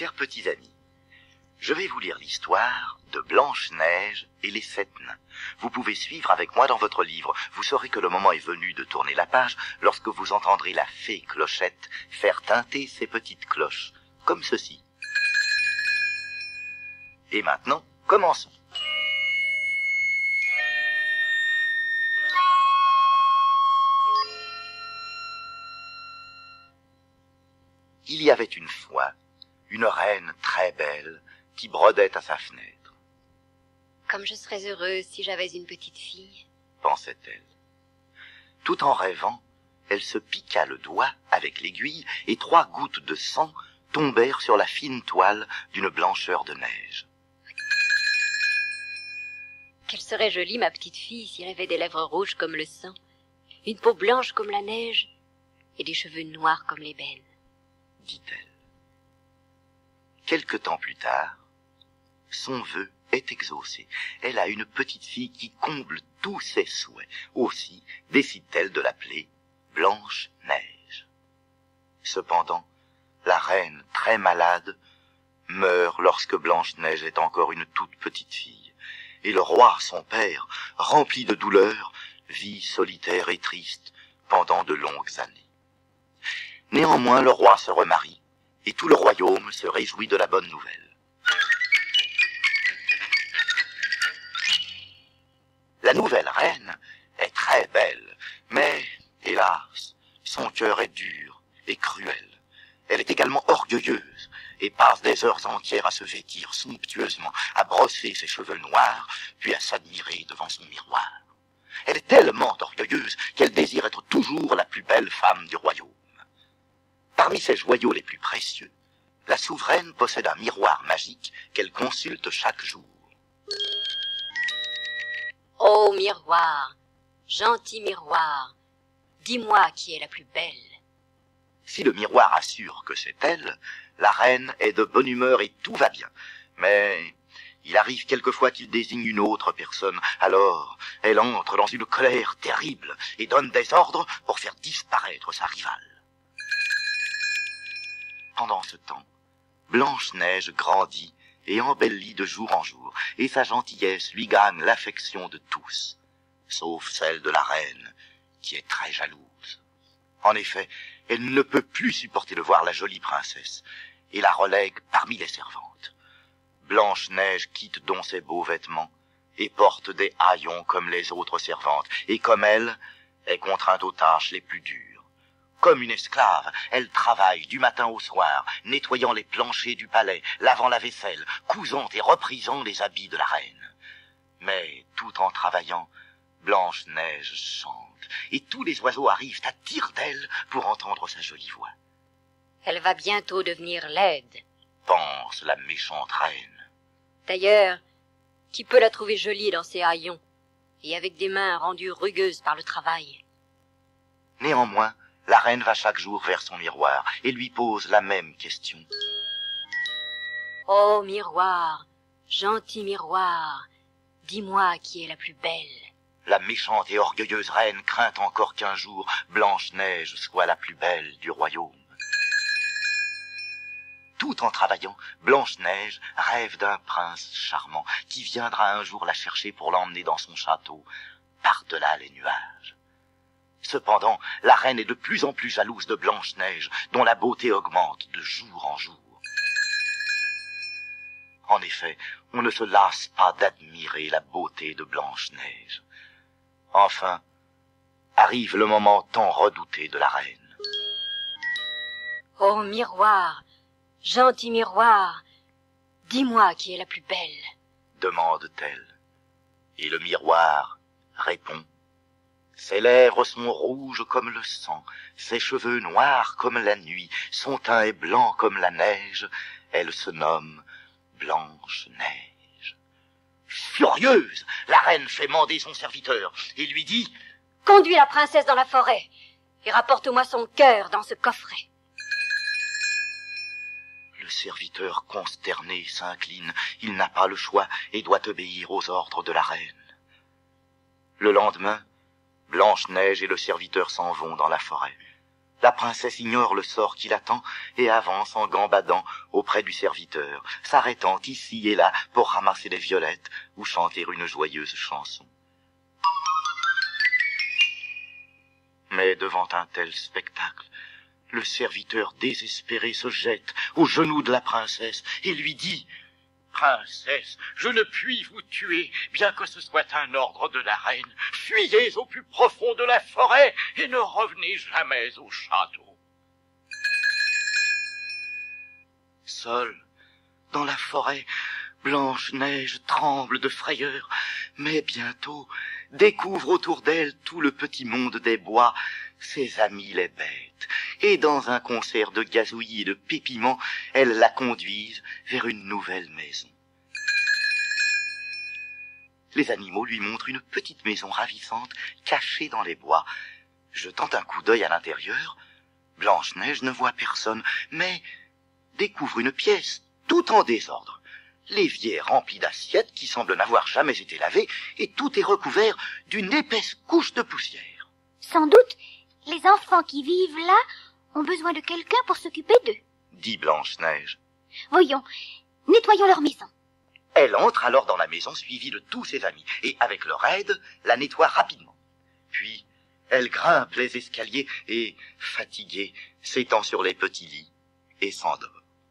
Chers petits amis, je vais vous lire l'histoire de Blanche-Neige et les 7 nains. Vous pouvez suivre avec moi dans votre livre. Vous saurez que le moment est venu de tourner la page lorsque vous entendrez la fée Clochette faire tinter ses petites cloches, comme ceci. Et maintenant, commençons. Il y avait une fois une reine très belle qui brodait à sa fenêtre. Comme je serais heureuse si j'avais une petite fille, pensait-elle. Tout en rêvant, elle se piqua le doigt avec l'aiguille et 3 gouttes de sang tombèrent sur la fine toile d'une blancheur de neige. Qu'elle serait jolie, ma petite fille, si elle avait des lèvres rouges comme le sang, une peau blanche comme la neige et des cheveux noirs comme l'ébène, dit-elle. Quelque temps plus tard, son vœu est exaucé. Elle a une petite fille qui comble tous ses souhaits. Aussi décide-t-elle de l'appeler Blanche-Neige. Cependant, la reine, très malade, meurt lorsque Blanche-Neige est encore une toute petite fille. Et le roi, son père, rempli de douleur, vit solitaire et triste pendant de longues années. Néanmoins, le roi se remarie, et tout le royaume se réjouit de la bonne nouvelle. La nouvelle reine est très belle, mais, hélas, son cœur est dur et cruel. Elle est également orgueilleuse et passe des heures entières à se vêtir somptueusement, à brosser ses cheveux noirs, puis à s'admirer devant son miroir. Elle est tellement orgueilleuse qu'elle désire être toujours la plus belle femme du royaume. Parmi ses joyaux les plus précieux, la souveraine possède un miroir magique qu'elle consulte chaque jour. Ô miroir, gentil miroir, dis-moi qui est la plus belle. Si le miroir assure que c'est elle, la reine est de bonne humeur et tout va bien. Mais il arrive quelquefois qu'il désigne une autre personne. Alors, elle entre dans une colère terrible et donne des ordres pour faire disparaître sa rivale. Pendant ce temps, Blanche-Neige grandit et embellit de jour en jour, et sa gentillesse lui gagne l'affection de tous, sauf celle de la reine, qui est très jalouse. En effet, elle ne peut plus supporter de voir la jolie princesse, et la relègue parmi les servantes. Blanche-Neige quitte donc ses beaux vêtements, et porte des haillons comme les autres servantes, et comme elle, est contrainte aux tâches les plus dures. Comme une esclave, elle travaille du matin au soir, nettoyant les planchers du palais, lavant la vaisselle, cousant et reprisant les habits de la reine. Mais, tout en travaillant, Blanche-Neige chante, et tous les oiseaux arrivent à tire d'aile pour entendre sa jolie voix. Elle va bientôt devenir laide, pense la méchante reine. D'ailleurs, qui peut la trouver jolie dans ses haillons, et avec des mains rendues rugueuses par le travail? Néanmoins, la reine va chaque jour vers son miroir et lui pose la même question. Ô miroir, gentil miroir, dis-moi qui est la plus belle. La méchante et orgueilleuse reine craint encore qu'un jour Blanche-Neige soit la plus belle du royaume. Tout en travaillant, Blanche-Neige rêve d'un prince charmant qui viendra un jour la chercher pour l'emmener dans son château, par-delà les nuages. Cependant, la reine est de plus en plus jalouse de Blanche-Neige, dont la beauté augmente de jour en jour. En effet, on ne se lasse pas d'admirer la beauté de Blanche-Neige. Enfin, arrive le moment tant redouté de la reine. Ô miroir, gentil miroir, dis-moi qui est la plus belle, demande-t-elle. Et le miroir répond. Ses lèvres sont rouges comme le sang, ses cheveux noirs comme la nuit, son teint est blanc comme la neige, elle se nomme Blanche-Neige. Furieuse, la reine fait mander son serviteur et lui dit « Conduis la princesse dans la forêt et rapporte-moi son cœur dans ce coffret. » Le serviteur consterné s'incline, il n'a pas le choix et doit obéir aux ordres de la reine. Le lendemain, Blanche-Neige et le serviteur s'en vont dans la forêt. La princesse ignore le sort qui l'attend et avance en gambadant auprès du serviteur, s'arrêtant ici et là pour ramasser des violettes ou chanter une joyeuse chanson. Mais devant un tel spectacle, le serviteur désespéré se jette aux genoux de la princesse et lui dit « Princesse, je ne puis vous tuer, bien que ce soit un ordre de la reine. Fuyez au plus profond de la forêt et ne revenez jamais au château. » Seule, dans la forêt, Blanche-Neige tremble de frayeur, mais bientôt découvre autour d'elle tout le petit monde des bois, ses amis les bêtes, et dans un concert de gazouillis et de pépiments, elles la conduisent vers une nouvelle maison. Les animaux lui montrent une petite maison ravissante, cachée dans les bois. Jetant un coup d'œil à l'intérieur, Blanche-Neige ne voit personne, mais découvre une pièce tout en désordre. L'évier est rempli d'assiettes qui semblent n'avoir jamais été lavées, et tout est recouvert d'une épaisse couche de poussière. Sans doute, les enfants qui vivent là ont besoin de quelqu'un pour s'occuper d'eux, dit Blanche-Neige. Voyons, nettoyons leur maison. Elle entre alors dans la maison suivie de tous ses amis, et avec leur aide, la nettoie rapidement. Puis, elle grimpe les escaliers et, fatiguée, s'étend sur les petits lits et s'endort.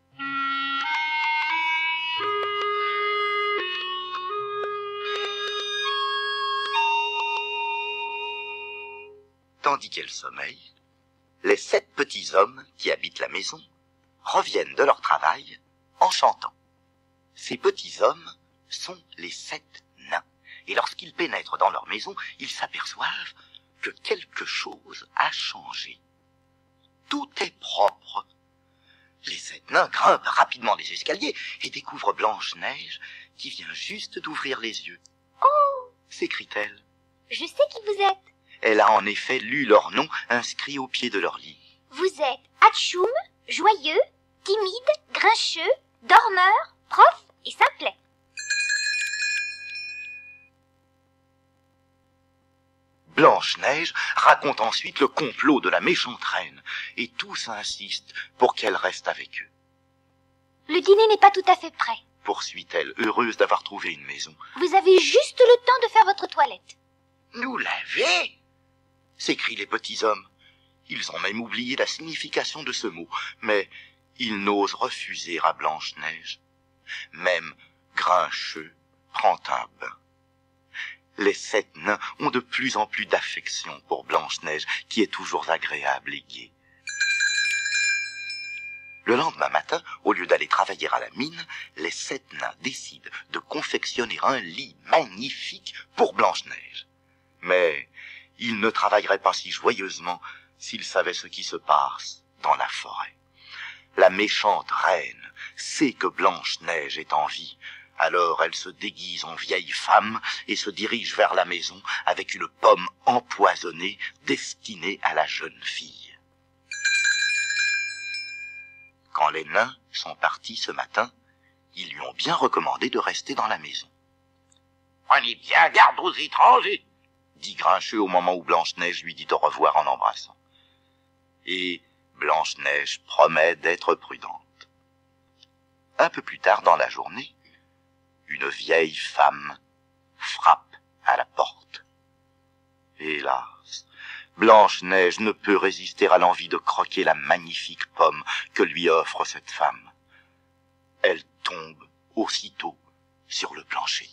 Tandis qu'elle sommeille, les 7 petits hommes qui habitent la maison reviennent de leur travail en chantant. Ces petits hommes sont les 7 nains, et lorsqu'ils pénètrent dans leur maison, ils s'aperçoivent que quelque chose a changé. Tout est propre. Les 7 nains grimpent rapidement les escaliers et découvrent Blanche-Neige qui vient juste d'ouvrir les yeux. « Oh » s'écrie-t-elle. « Je sais qui vous êtes. » Elle a en effet lu leur nom inscrit au pied de leur lit. Vous êtes Hatchoum, joyeux, timide, grincheux, dormeur, prof et simplet. Blanche-Neige raconte ensuite le complot de la méchante reine, et tous insistent pour qu'elle reste avec eux. Le dîner n'est pas tout à fait prêt, poursuit-elle, heureuse d'avoir trouvé une maison. Vous avez juste le temps de faire votre toilette. Nous l'avez ? S'écrient les petits hommes. Ils ont même oublié la signification de ce mot, mais ils n'osent refuser à Blanche-Neige. Même Grincheux prend un bain. Les 7 nains ont de plus en plus d'affection pour Blanche-Neige, qui est toujours agréable et gaie. Le lendemain matin, au lieu d'aller travailler à la mine, les 7 nains décident de confectionner un lit magnifique pour Blanche-Neige. Mais ils ne travailleraient pas si joyeusement s'ils savaient ce qui se passe dans la forêt. La méchante reine sait que Blanche-Neige est en vie, alors elle se déguise en vieille femme et se dirige vers la maison avec une pomme empoisonnée destinée à la jeune fille. Quand les nains sont partis ce matin, ils lui ont bien recommandé de rester dans la maison. « Prenez bien garde aux étrangers !» dit Grincheux au moment où Blanche-Neige lui dit au revoir en l'embrassant. Et Blanche-Neige promet d'être prudente. Un peu plus tard dans la journée, une vieille femme frappe à la porte. Hélas, Blanche-Neige ne peut résister à l'envie de croquer la magnifique pomme que lui offre cette femme. Elle tombe aussitôt sur le plancher.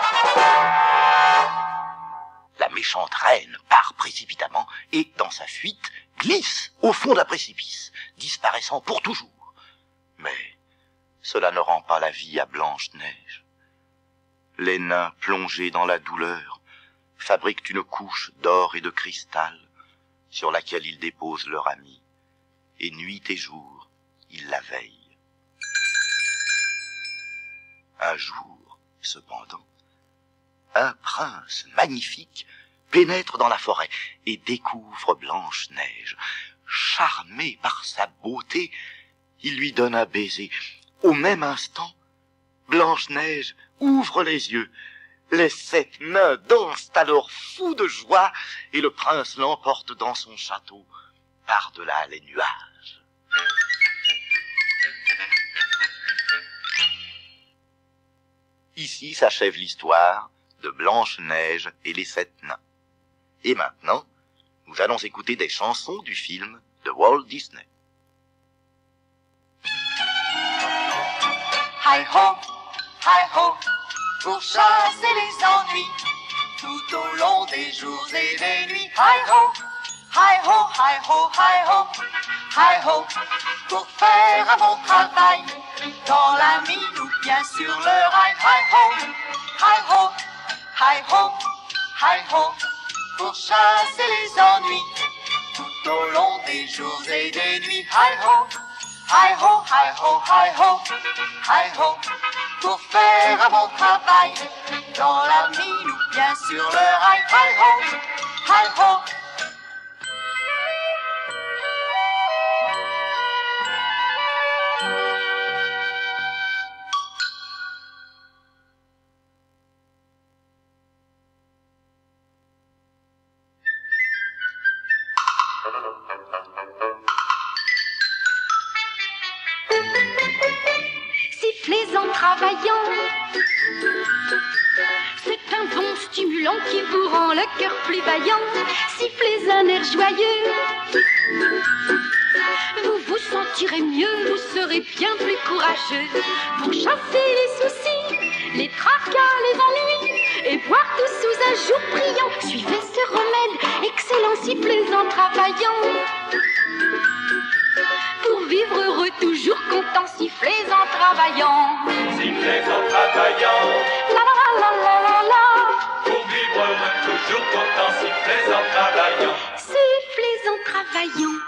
La méchante reine part précipitamment et, dans sa fuite, glisse au fond d'un précipice, disparaissant pour toujours. Mais cela ne rend pas la vie à Blanche-Neige. Les nains, plongés dans la douleur, fabriquent une couche d'or et de cristal sur laquelle ils déposent leur amie, et nuit et jour, ils la veillent. Un jour, cependant, un prince magnifique pénètre dans la forêt et découvre Blanche-Neige. Charmé par sa beauté, il lui donne un baiser. Au même instant, Blanche-Neige ouvre les yeux. Les 7 nains dansent alors fous de joie et le prince l'emporte dans son château. par-delà les nuages. Ici s'achève l'histoire de Blanche-Neige et les 7 nains. Et maintenant, nous allons écouter des chansons du film de Walt Disney. Hi-ho, hi-ho, pour chasser les ennuis, tout au long des jours et des nuits. Hi-ho, hi-ho, hi-ho, hi-ho, hi-ho, pour faire un bon travail, dans la mine ou bien sur le rail. Hi-ho, hi-ho, hi-ho, hi-ho, pour chasser les ennuis, tout au long des jours et des nuits. Hi-ho, hi-ho, hi-ho, hi-ho, hi-ho, pour faire un bon travail, dans la mine ou bien sur le rail. Hi-ho, hi-ho. Sifflez en travaillant, c'est un bon stimulant qui vous rend le cœur plus vaillant. Sifflez un air joyeux, vous vous sentirez mieux, vous serez bien plus courageux pour chasser les soucis, les tracas, les ennuis et voir tout sous un jour brillant. Suivez ce remède excellent, sifflez en travaillant. Pour vivre heureux, toujours content, sifflez en travaillant. Sifflez en travaillant. La la la la la la. Pour vivre heureux, toujours content, sifflez en travaillant. Sifflez en travaillant.